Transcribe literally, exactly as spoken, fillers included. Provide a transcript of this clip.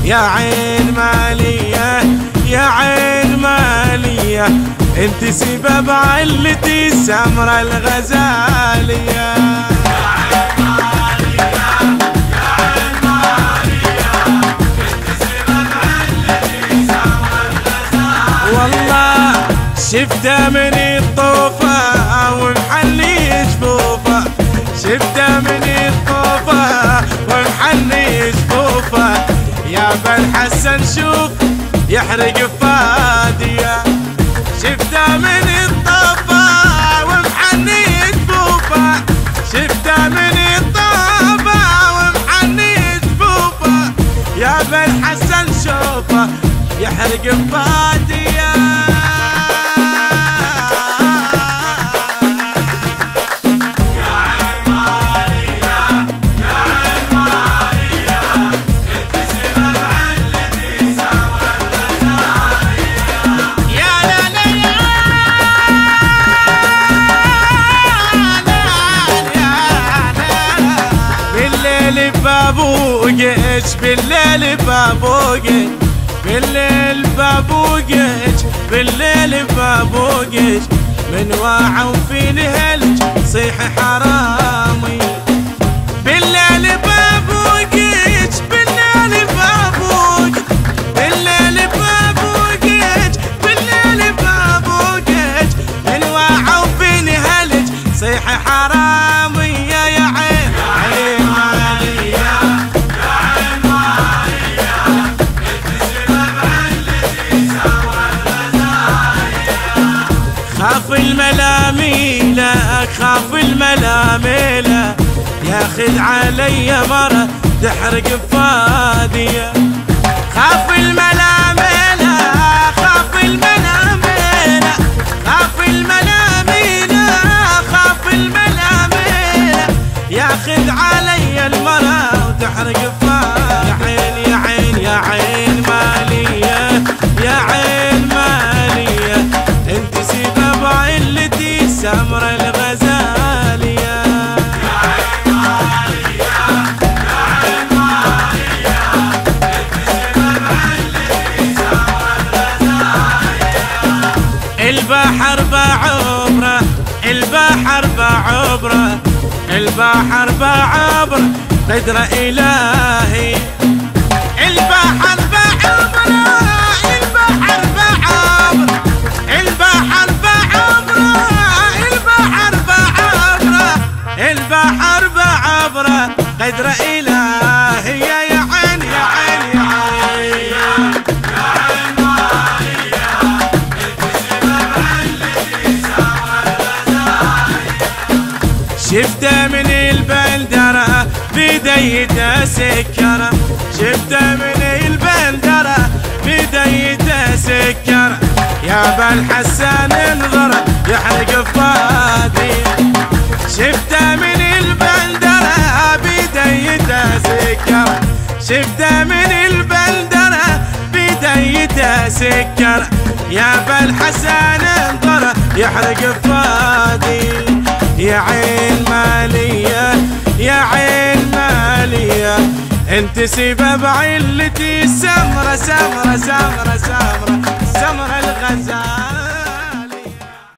يا عين مالية يا عين مالية، انت سبب علتي السمرة الغزالية. والله شفته من الطوفة ومحني جفوفه، شفته من الطوفة ومحني جفوفه، يا بن حسن شوف يحرق فادية. شفته من الطوفة ومحني جفوفه، شفته من الطوفة ومحني جفوفه، يا بن حسن شوفه يحرق فادية. بابوقش بالليل بابوقش بالليل بابوقش بالليل بابوقش، من واعوا في الهلج صيح حرامي. بالليل بابوقش بالليل بابوقش بالليل بابوقش بالليل بابوقش، من واعوا في الهلج صيح حرامي. يا عين عين مالية خاف الملاميلة خاف الملاميلة، ياخذ علي مرة تحرق فادية. خاف الملاميلة خاف الملاميلة خاف الملاميلة خاف الملاميلة، ياخذ علي المرة وتحرق فادية. يا عين يا عين يا عين مالية يا عين مالية، انت سبب علتي السمرة الغزالية. يا عين مالية يا عين مالية، انت سبب علتي السمرة الغزالية. البحر بعبره البحر بعبره البحر بعبره قدر إلهي. البحر بعبره البحر بعبره البحر بعبره البحر بعبره البحر بعبره قدر إلهي. يا عين يا عين يا عين يا عين مالية، انت سبب علتي سمرة الغزالية. شفته من البندرة بدايته سكرة، شفته من البندرة بدايته سكرة، يا بن حسن انظر يحرق فادية. شفته من البندرة بدايته سكرة، شفته من البندرة بدايته سكرة، يا بن حسن انظر يحرق فادية. يا عين مالية يا عين مالية، انت سبب علتي السمرة سمرة سمرة سمرة